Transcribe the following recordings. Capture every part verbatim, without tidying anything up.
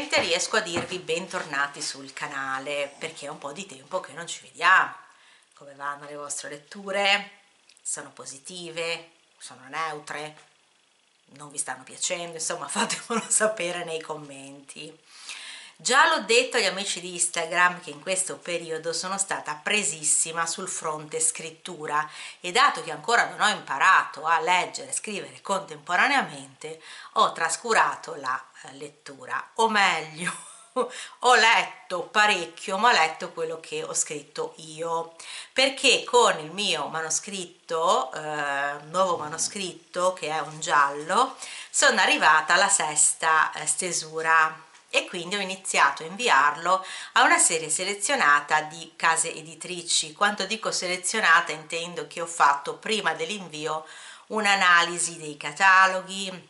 finalmente riesco a dirvi bentornati sul canale, perché è un po' di tempo che non ci vediamo. Come vanno le vostre letture? Sono positive? Sono neutre? Non vi stanno piacendo? Insomma, fatemelo sapere nei commenti. Già l'ho detto agli amici di Instagram che in questo periodo sono stata presissima sul fronte scrittura e dato che ancora non ho imparato a leggere e scrivere contemporaneamente, ho trascurato la lettura, o meglio ho letto parecchio, ma ho letto quello che ho scritto io, perché con il mio manoscritto, eh, nuovo manoscritto che è un giallo, sono arrivata alla sesta eh, stesura e quindi ho iniziato a inviarlo a una serie selezionata di case editrici. Quando dico selezionata intendo che ho fatto prima dell'invio un'analisi dei cataloghi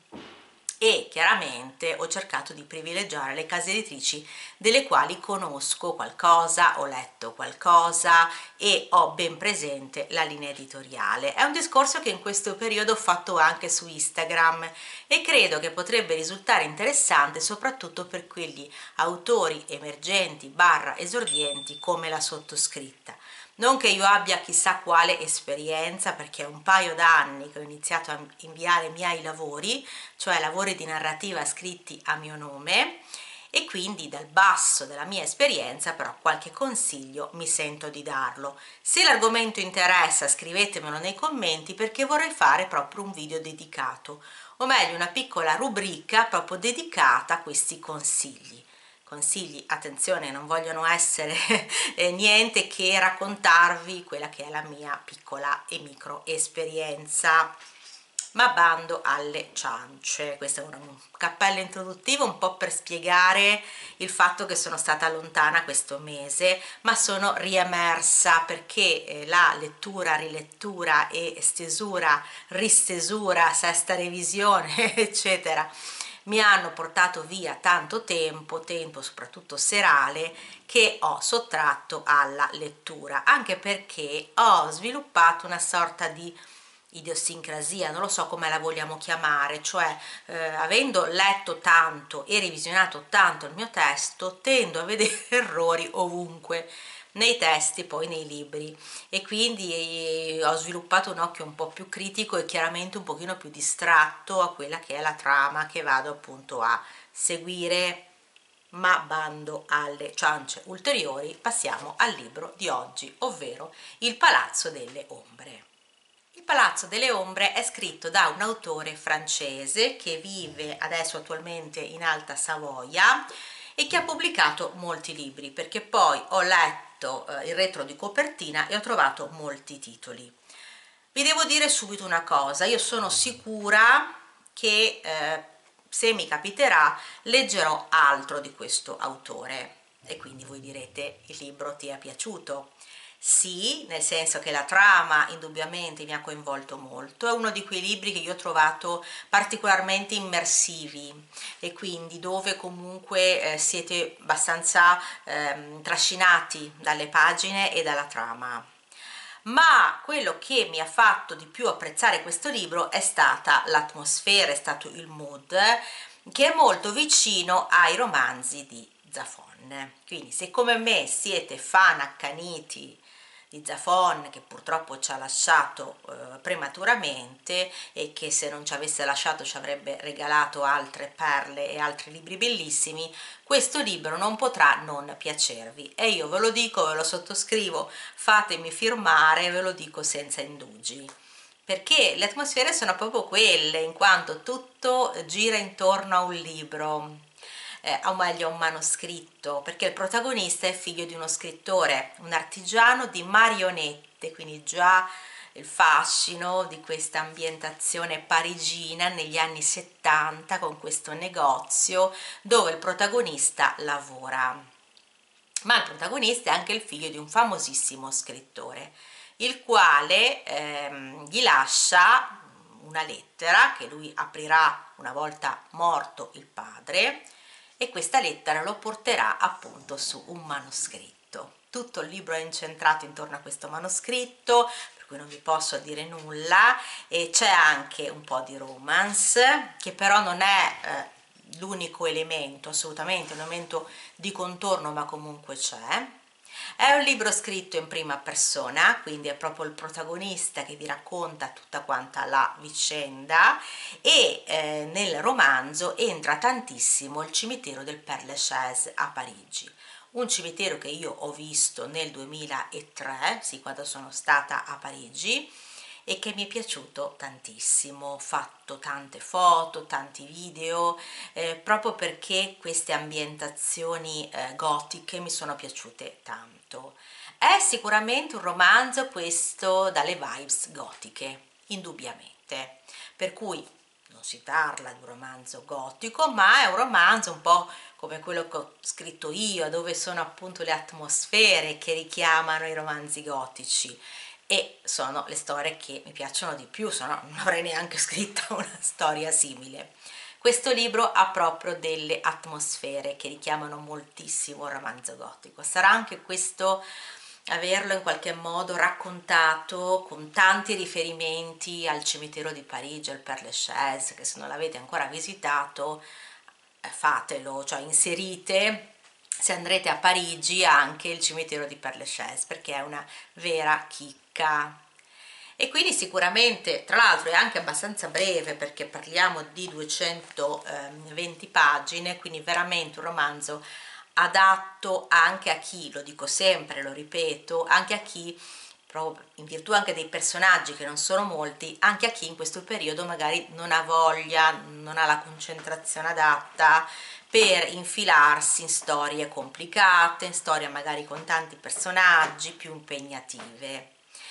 e chiaramente ho cercato di privilegiare le case editrici delle quali conosco qualcosa, ho letto qualcosa e ho ben presente la linea editoriale. È un discorso che in questo periodo ho fatto anche su Instagram e credo che potrebbe risultare interessante soprattutto per quegli autori emergenti barra esordienti come la sottoscritta. Non che io abbia chissà quale esperienza, perché è un paio d'anni che ho iniziato a inviare i miei lavori, cioè lavori di narrativa scritti a mio nome, e quindi dal basso della mia esperienza però qualche consiglio mi sento di darlo. Se l'argomento interessa scrivetemelo nei commenti, perché vorrei fare proprio un video dedicato, o meglio una piccola rubrica proprio dedicata a questi consigli. Consigli, attenzione, non vogliono essere eh, niente che raccontarvi quella che è la mia piccola e micro esperienza, ma bando alle ciance. Questo è un cappello introduttivo un po' per spiegare il fatto che sono stata lontana questo mese, ma sono riemersa perché eh, la lettura, rilettura e stesura, ristesura, sesta revisione eccetera mi hanno portato via tanto tempo, tempo soprattutto serale, che ho sottratto alla lettura, anche perché ho sviluppato una sorta di idiosincrasia, non lo so come la vogliamo chiamare, cioè eh, avendo letto tanto e revisionato tanto il mio testo, tendo a vedere errori ovunque, nei testi, poi nei libri, e quindi ho sviluppato un occhio un po' più critico e chiaramente un pochino più distratto a quella che è la trama che vado appunto a seguire. Ma bando alle ciance ulteriori, passiamo al libro di oggi, ovvero Il Palazzo delle Ombre. Il Palazzo delle Ombre è scritto da un autore francese che vive adesso attualmente in Alta Savoia e che ha pubblicato molti libri, perché poi ho letto eh, il retro di copertina e ho trovato molti titoli. Vi devo dire subito una cosa: io sono sicura che eh, se mi capiterà leggerò altro di questo autore, e quindi voi direte: il libro ti è piaciuto? Sì, nel senso che la trama indubbiamente mi ha coinvolto molto, è uno di quei libri che io ho trovato particolarmente immersivi e quindi dove comunque eh, siete abbastanza eh, trascinati dalle pagine e dalla trama. Ma quello che mi ha fatto di più apprezzare questo libro è stata l'atmosfera, è stato il mood, che è molto vicino ai romanzi di Zafon. Quindi se come me siete fan accaniti di Zafon, che purtroppo ci ha lasciato eh, prematuramente e che se non ci avesse lasciato ci avrebbe regalato altre perle e altri libri bellissimi, questo libro non potrà non piacervi, e io ve lo dico, ve lo sottoscrivo, fatemi firmare, ve lo dico senza indugi, perché le atmosfere sono proprio quelle, in quanto tutto gira intorno a un libro, eh, o meglio a un manoscritto, perché il protagonista è figlio di uno scrittore, un artigiano di marionette, quindi già il fascino di questa ambientazione parigina negli anni settanta, con questo negozio dove il protagonista lavora. Ma il protagonista è anche il figlio di un famosissimo scrittore, il quale ehm, gli lascia una lettera che lui aprirà una volta morto il padre, e questa lettera lo porterà appunto su un manoscritto. Tutto il libro è incentrato intorno a questo manoscritto, per cui non vi posso dire nulla, e c'è anche un po' di romance, che però non è eh, l'unico elemento, assolutamente un elemento di contorno, ma comunque c'è. È un libro scritto in prima persona, quindi è proprio il protagonista che vi racconta tutta quanta la vicenda, e eh, nel romanzo entra tantissimo il cimitero del Père Lachaise a Parigi, un cimitero che io ho visto nel duemilatré, sì, quando sono stata a Parigi, e che mi è piaciuto tantissimo. Ho fatto tante foto, tanti video, eh, proprio perché queste ambientazioni eh, gotiche mi sono piaciute tanto. È sicuramente un romanzo questo dalle vibes gotiche, indubbiamente, per cui non si parla di un romanzo gotico, ma è un romanzo un po' come quello che ho scritto io, dove sono appunto le atmosfere che richiamano i romanzi gotici, e sono le storie che mi piacciono di più, se no non avrei neanche scritto una storia simile. Questo libro ha proprio delle atmosfere che richiamano moltissimo il romanzo gotico. Sarà anche questo averlo in qualche modo raccontato con tanti riferimenti al cimitero di Parigi, al Père Lachaise, che se non l'avete ancora visitato eh, fatelo, cioè inserite, se andrete a Parigi, anche il cimitero di Père Lachaise, perché è una vera chicca. E quindi sicuramente, tra l'altro è anche abbastanza breve, perché parliamo di duecentoventi pagine, quindi veramente un romanzo adatto anche a chi, lo dico sempre, lo ripeto, anche a chi, proprio in virtù anche dei personaggi che non sono molti, anche a chi in questo periodo magari non ha voglia, non ha la concentrazione adatta per infilarsi in storie complicate, in storie magari con tanti personaggi, più impegnative.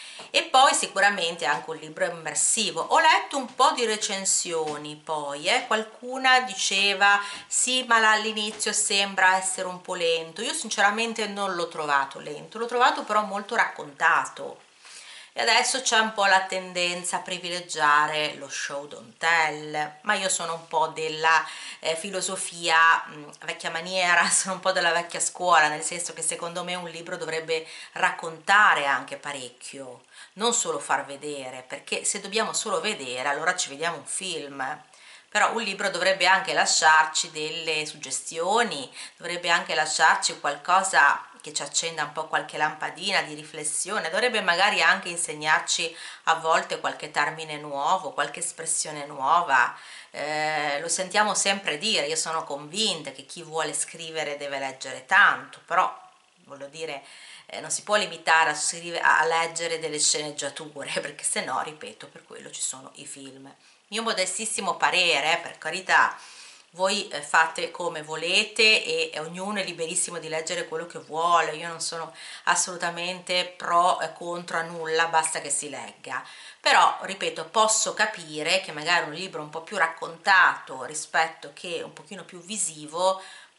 E poi sicuramente anche un libro immersivo. Ho letto un po' di recensioni, poi eh, qualcuna diceva sì, ma all'inizio sembra essere un po' lento. Io sinceramente non l'ho trovato lento, l'ho trovato però molto raccontato, e adesso c'è un po' la tendenza a privilegiare lo show don't tell, ma io sono un po' della eh, filosofia mh, vecchia maniera, sono un po' della vecchia scuola, nel senso che secondo me un libro dovrebbe raccontare anche parecchio, non solo far vedere, perché se dobbiamo solo vedere allora ci vediamo un film. Però un libro dovrebbe anche lasciarci delle suggestioni, dovrebbe anche lasciarci qualcosa che ci accenda un po' qualche lampadina di riflessione, dovrebbe magari anche insegnarci a volte qualche termine nuovo, qualche espressione nuova. Eh, lo sentiamo sempre dire, io sono convinta che chi vuole scrivere deve leggere tanto, però voglio dire, eh, non si può limitare a, scrivere, a leggere delle sceneggiature, perché se no, ripeto, per quello ci sono i film. Mio modestissimo parere, eh, per carità, voi eh, fate come volete, e, e ognuno è liberissimo di leggere quello che vuole, io non sono assolutamente pro e contro a nulla, basta che si legga. Però, ripeto, posso capire che magari un libro un po' più raccontato rispetto che un pochino più visivo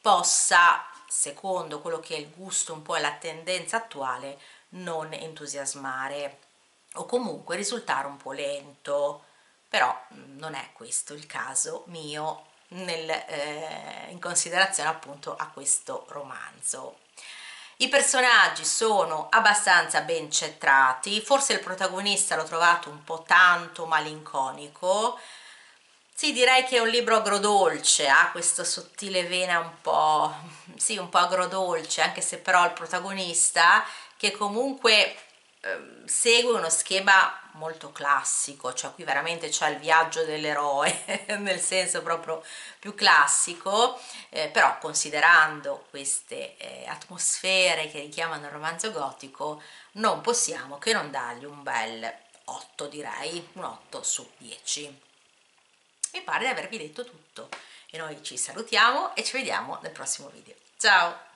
possa, secondo quello che è il gusto un po' e la tendenza attuale, non entusiasmare o comunque risultare un po' lento. Però non è questo il caso mio nel, eh, in considerazione appunto a questo romanzo. I personaggi sono abbastanza ben centrati, forse il protagonista l'ho trovato un po' tanto malinconico. Sì, direi che è un libro agrodolce, ha questa sottile vena un po', sì, un po' agrodolce, anche se però il protagonista, che comunque eh, segue uno schema molto classico, cioè qui veramente c'è il viaggio dell'eroe, nel senso proprio più classico, eh, però considerando queste eh, atmosfere che richiamano il romanzo gotico, non possiamo che non dargli un bel otto, direi, un otto su dieci. Mi pare di avervi detto tutto e noi ci salutiamo e ci vediamo nel prossimo video. Ciao!